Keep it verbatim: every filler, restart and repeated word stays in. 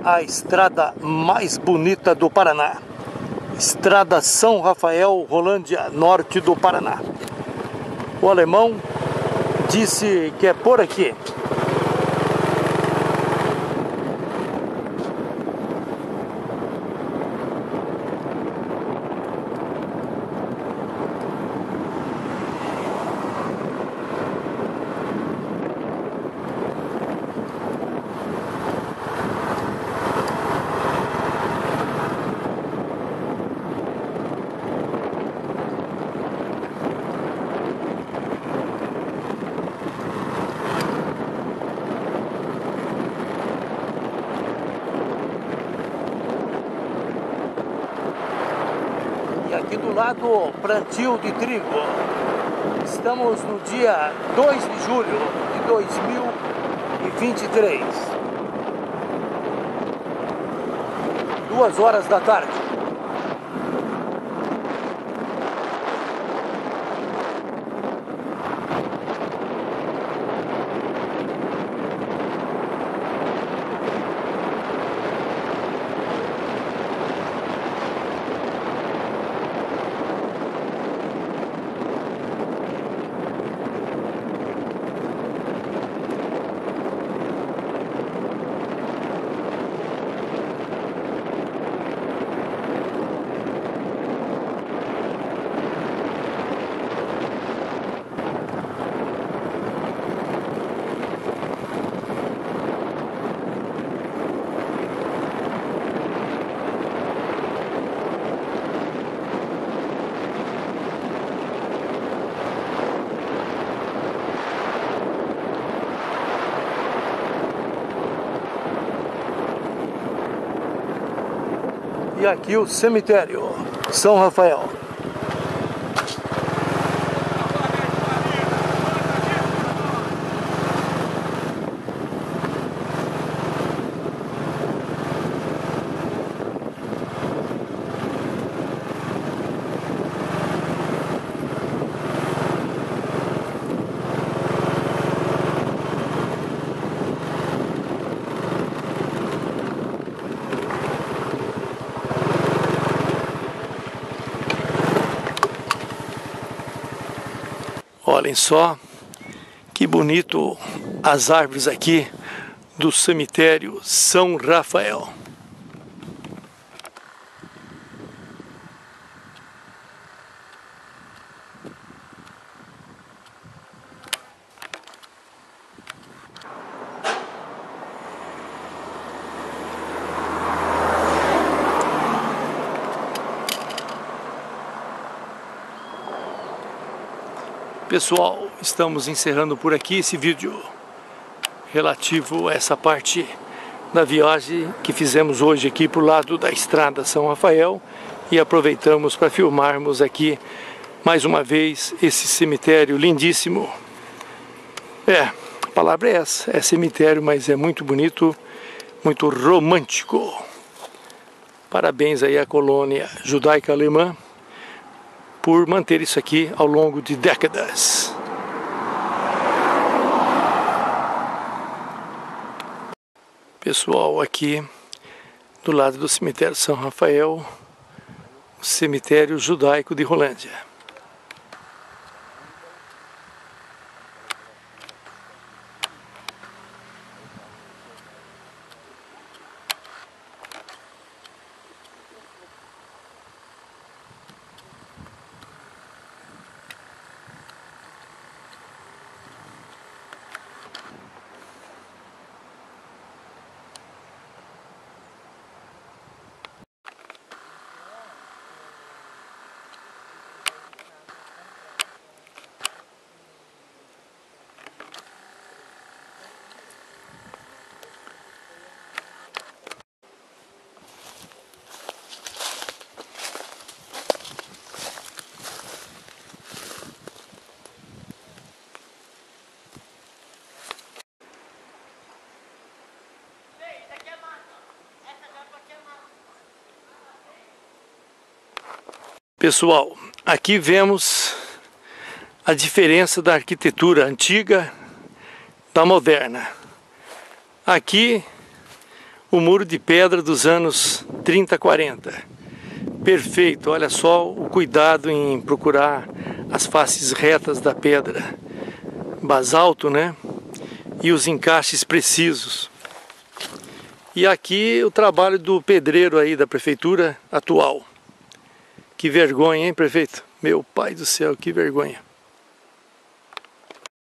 a estrada mais bonita do Paraná. Estrada São Rafael, Rolândia, norte do Paraná. O alemão disse que é por aqui. Aqui do lado, plantio de trigo. Estamos no dia dois de julho de dois mil e vinte e três. Duas horas da tarde. E aqui o cemitério São Rafael. Olhem só que bonito as árvores aqui do cemitério São Rafael. Pessoal, estamos encerrando por aqui esse vídeo relativo a essa parte da viagem que fizemos hoje aqui pro lado da estrada São Rafael e aproveitamos para filmarmos aqui mais uma vez esse cemitério lindíssimo. É, a palavra é essa, é cemitério, mas é muito bonito, muito romântico. Parabéns aí à colônia judaica alemã por manter isso aqui ao longo de décadas. Pessoal, aqui do lado do cemitério São Rafael, o cemitério judaico de Rolândia. Pessoal, aqui vemos a diferença da arquitetura antiga da moderna. Aqui o muro de pedra dos anos trinta, quarenta. Perfeito, olha só o cuidado em procurar as faces retas da pedra. Basalto, né? E os encaixes precisos. E aqui o trabalho do pedreiro aí da prefeitura atual. Que vergonha, hein, prefeito? Meu pai do céu, que vergonha.